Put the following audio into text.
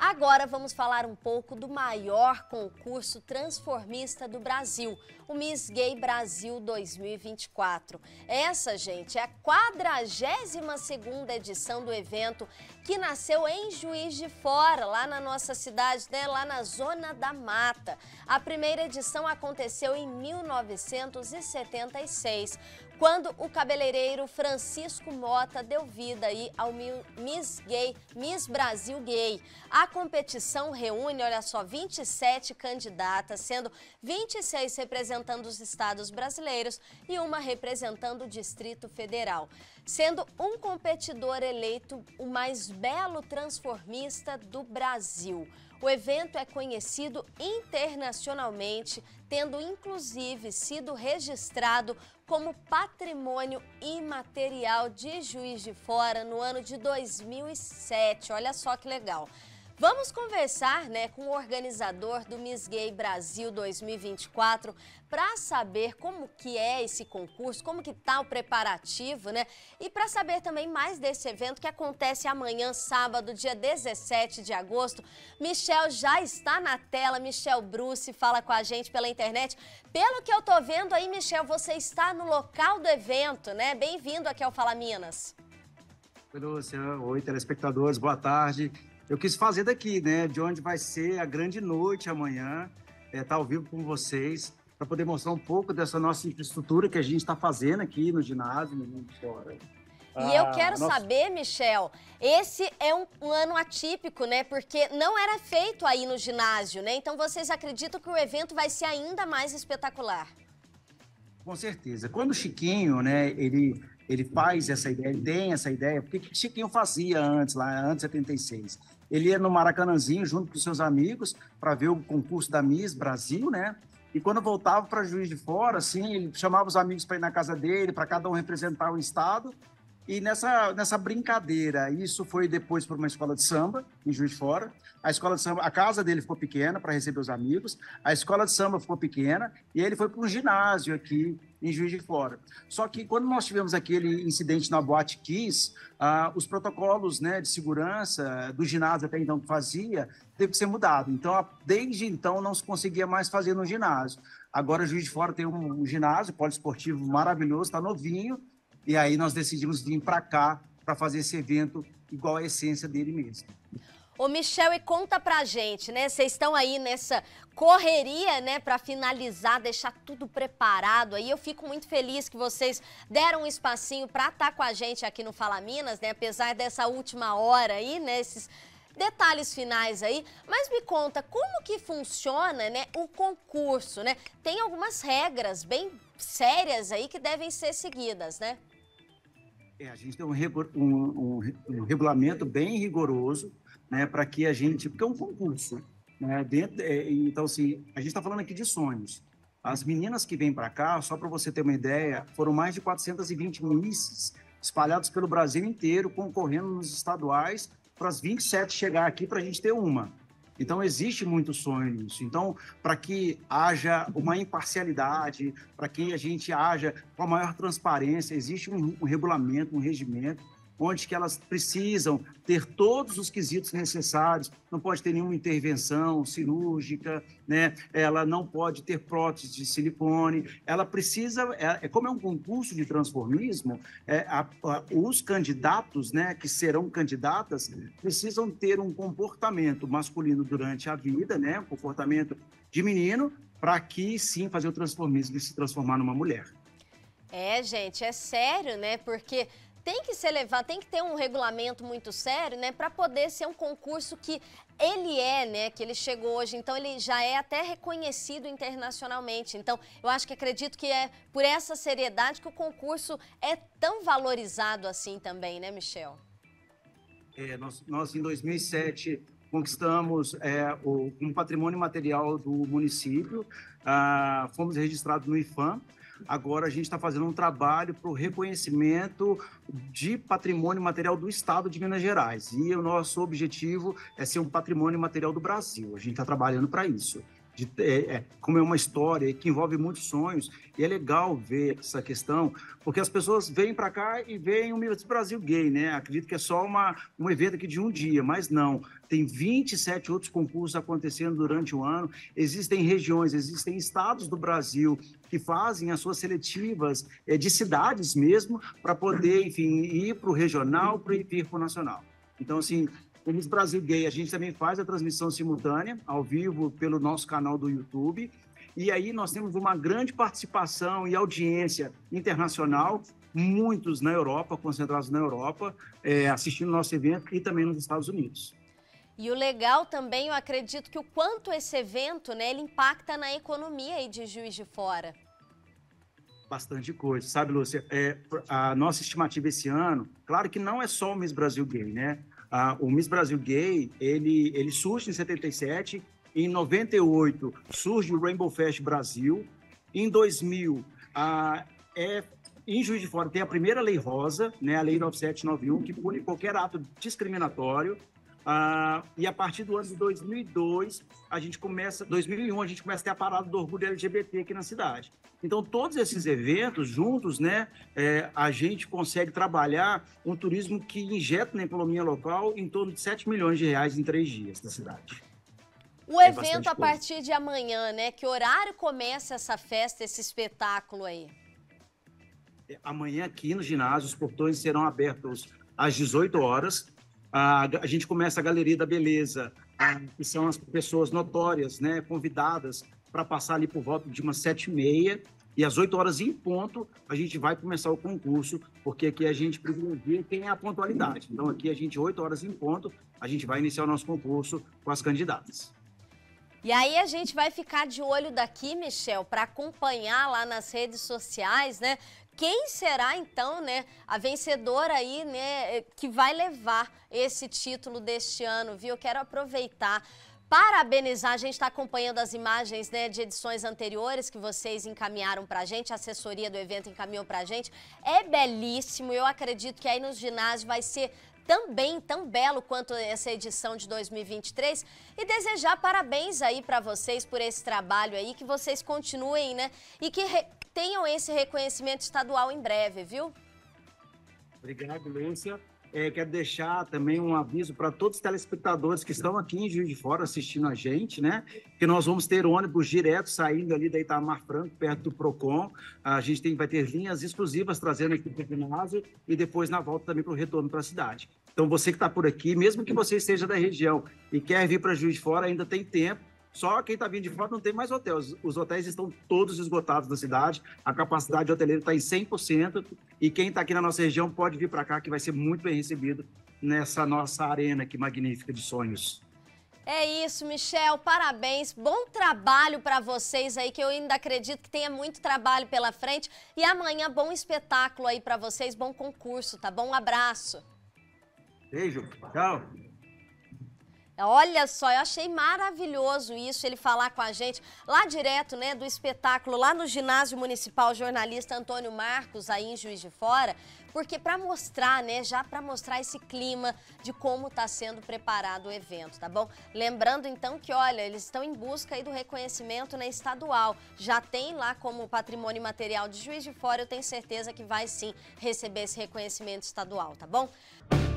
Agora vamos falar um pouco do maior concurso transformista do Brasil, o Miss Gay Brasil 2024. Essa, gente, é a 42ª edição do evento, que nasceu em Juiz de Fora, lá na nossa cidade, né, lá na Zona da Mata. A primeira edição aconteceu em 1976, quando o cabeleireiro Francisco Mota deu vida aí ao Miss Brasil Gay. A competição reúne, olha só, 27 candidatas, sendo 26 representando os estados brasileiros e uma representando o Distrito Federal, sendo um competidor eleito o mais belo transformista do Brasil. O evento é conhecido internacionalmente, tendo inclusive sido registrado como patrimônio imaterial de Juiz de Fora no ano de 2007. Olha só que legal. Vamos conversar, né, com o organizador do Miss Gay Brasil 2024 para saber como que é esse concurso, como que tá o preparativo, né? E para saber também mais desse evento que acontece amanhã, sábado, dia 17 de agosto. Michel já está na tela, Michel Bruce fala com a gente pela internet. Pelo que eu tô vendo aí, Michel, você está no local do evento, né? Bem-vindo aqui ao Fala Minas. Oi, Lúcia. Oi, telespectadores, boa tarde. Eu quis fazer daqui, né, de onde vai ser a grande noite amanhã, tá ao vivo com vocês, para poder mostrar um pouco dessa nossa infraestrutura que a gente está fazendo aqui no ginásio, no mundo fora. E eu quero saber, Michel, esse é um ano atípico, né? Porque não era feito aí no ginásio, né? Então vocês acreditam que o evento vai ser ainda mais espetacular? Com certeza. Quando o Chiquinho, né, ele faz essa ideia, ele tem essa ideia, porque o que o Chiquinho fazia antes, lá antes de 76? Ele ia no Maracanãzinho junto com seus amigos para ver o concurso da Miss Brasil, né? E quando voltava para Juiz de Fora, assim, ele chamava os amigos para ir na casa dele, para cada um representar o estado. E nessa brincadeira, isso foi depois para uma escola de samba, em Juiz de Fora. A escola de samba, a casa dele ficou pequena para receber os amigos, a escola de samba ficou pequena e ele foi para um ginásio aqui em Juiz de Fora. Só que quando nós tivemos aquele incidente na Boate Kiss, os protocolos, né, de segurança do ginásio até então que fazia, teve que ser mudado. Então, desde então, não se conseguia mais fazer no ginásio. Agora, Juiz de Fora tem um ginásio poliesportivo maravilhoso, está novinho, e aí nós decidimos vir para cá para fazer esse evento igual à essência dele mesmo. Ô Michel, e conta pra gente, né? Vocês estão aí nessa correria, né, para finalizar, deixar tudo preparado aí. Eu fico muito feliz que vocês deram um espacinho para estar com a gente aqui no Fala Minas, né? Apesar dessa última hora aí, né? Esses detalhes finais aí, mas me conta como que funciona, né, o concurso, né? Tem algumas regras bem sérias aí que devem ser seguidas, né? A gente tem um regulamento bem rigoroso, né, para que a gente, porque é um concurso, né, então assim, a gente está falando aqui de sonhos. As meninas que vêm para cá, só para você ter uma ideia, foram mais de 420 misses espalhados pelo Brasil inteiro, concorrendo nos estaduais, para as 27 chegar aqui para a gente ter uma. Então, existe muito sonho nisso. Então, para que haja uma imparcialidade, para que a gente haja com a maior transparência, existe um regulamento, um regimento, onde que elas precisam ter todos os quesitos necessários, não pode ter nenhuma intervenção cirúrgica, né? Ela não pode ter prótese de silicone, ela precisa, como é um concurso de transformismo, os candidatos, né, que serão candidatas, precisam ter um comportamento masculino durante a vida, né, um comportamento de menino, para que sim fazer o transformismo e se transformar numa mulher. Gente, é sério, né? Porque tem que ser levado, tem que ter um regulamento muito sério, né, para poder ser um concurso que ele né, que ele chegou hoje, então ele já é até reconhecido internacionalmente. Então, eu acredito que é por essa seriedade que o concurso é tão valorizado assim também, né, Michel? Nós em 2007 conquistamos um patrimônio material do município, fomos registrados no IFAM. Agora a gente está fazendo um trabalho para o reconhecimento de patrimônio material do Estado de Minas Gerais. E o nosso objetivo é ser um patrimônio material do Brasil. A gente está trabalhando para isso. como é uma história que envolve muitos sonhos, e é legal ver essa questão, porque as pessoas vêm para cá e veem o Miss Brasil Gay, né? Acredito que é só um evento aqui de um dia, mas não. Tem 27 outros concursos acontecendo durante o ano, existem regiões, existem estados do Brasil que fazem as suas seletivas de cidades mesmo, para poder, enfim, ir para o regional e ir para o nacional. Então, assim, o Miss Brasil Gay, a gente também faz a transmissão simultânea, ao vivo, pelo nosso canal do YouTube. E aí nós temos uma grande participação e audiência internacional, muitos na Europa, concentrados na Europa, assistindo o nosso evento, e também nos Estados Unidos. E o legal também, eu acredito que o quanto esse evento, né, ele impacta na economia aí de Juiz de Fora. Bastante coisa, sabe, Lúcia? A nossa estimativa esse ano, claro que não é só o Miss Brasil Gay, né? O Miss Brasil Gay, ele surge em 77, em 98 surge o Rainbow Fest Brasil, em 2000, em Juiz de Fora tem a primeira Lei Rosa, né, a Lei 9791, que pune qualquer ato discriminatório. E a partir do ano de 2002, 2001, a gente começa a ter a parada do orgulho LGBT aqui na cidade. Então, todos esses eventos juntos, né, a gente consegue trabalhar um turismo que injeta na economia local em torno de 7 milhões de reais em 3 dias na cidade. O evento a partir de amanhã, né? Que horário começa essa festa, esse espetáculo aí? Amanhã aqui no ginásio, os portões serão abertos às 18 horas. A gente começa a Galeria da Beleza, que são as pessoas notórias, né, convidadas para passar ali por volta de umas 7h30, e às 8 horas em ponto a gente vai começar o concurso, porque aqui a gente privilegia quem é a pontualidade. Então aqui a gente, 8 horas em ponto, a gente vai iniciar o nosso concurso com as candidatas. E aí a gente vai ficar de olho daqui, Michel, para acompanhar lá nas redes sociais, né? Quem será, então, né, a vencedora aí, né, que vai levar esse título deste ano, viu? Eu quero aproveitar, parabenizar, a gente está acompanhando as imagens, né, de edições anteriores que vocês encaminharam para a gente, a assessoria do evento encaminhou para a gente. É belíssimo, eu acredito que aí nos ginásios vai ser também tão belo quanto essa edição de 2023, e desejar parabéns aí para vocês por esse trabalho aí, que vocês continuem, né, e que tenham esse reconhecimento estadual em breve, viu? Obrigado, Lúcia. Quero deixar também um aviso para todos os telespectadores que estão aqui em Juiz de Fora assistindo a gente, né? Que nós vamos ter ônibus direto saindo ali da Itamar Franco, perto do Procon. A gente vai ter linhas exclusivas trazendo aqui para o ginásio e depois na volta também para o retorno para a cidade. Então, você que está por aqui, mesmo que você esteja da região e quer vir para Juiz de Fora, ainda tem tempo. Só quem está vindo de fora não tem mais hotéis. Os hotéis estão todos esgotados na cidade, a capacidade hoteleira está em 100%, e quem está aqui na nossa região pode vir para cá, que vai ser muito bem recebido nessa nossa arena aqui magnífica de sonhos. É isso, Michel, parabéns, bom trabalho para vocês aí, que eu ainda acredito que tenha muito trabalho pela frente, e amanhã bom espetáculo aí para vocês, bom concurso, tá bom? Um abraço. Beijo, tchau. Olha só, eu achei maravilhoso isso, ele falar com a gente lá direto, né, do espetáculo, lá no Ginásio Municipal Jornalista Antônio Marcos, aí em Juiz de Fora, porque para mostrar, né, já para mostrar esse clima de como está sendo preparado o evento, tá bom? Lembrando então que, olha, eles estão em busca aí do reconhecimento, né, estadual, já tem lá como patrimônio material de Juiz de Fora, eu tenho certeza que vai sim receber esse reconhecimento estadual, tá bom?